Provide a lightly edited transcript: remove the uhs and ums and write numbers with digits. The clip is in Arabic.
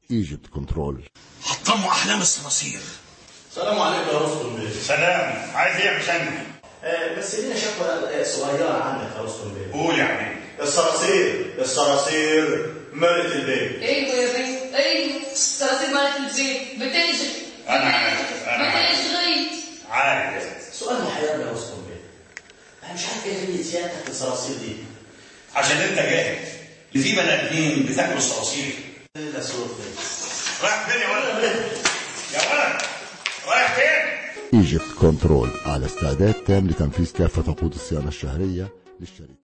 ايجيبت كنترول. حطموا احلام الصراصير. السلام عليكم يا رستم بيه. سلام، عايز ايه يا مشني؟ بس لينا شكوى صغيرة عنك يا رستم بيه. قول يعني. الصراصير ملت البيت. ايوه يا بنت، ايوه الصراصير ملت البيت، بتجري انا عارف بتجري. عارف. سؤال محيرني يا رستم بيه. انا مش عارف ايه هي سيادتك للصراصير دي. عشان انت جاهل. في بني ادمين بتاكلوا الصراصير. لا صوت رايح فين يا ولد؟ يا ولد رايح فين؟ ايجيبت كنترول على استعداد تام لتنفيذ كافة عقود الصيانة الشهرية للشركة.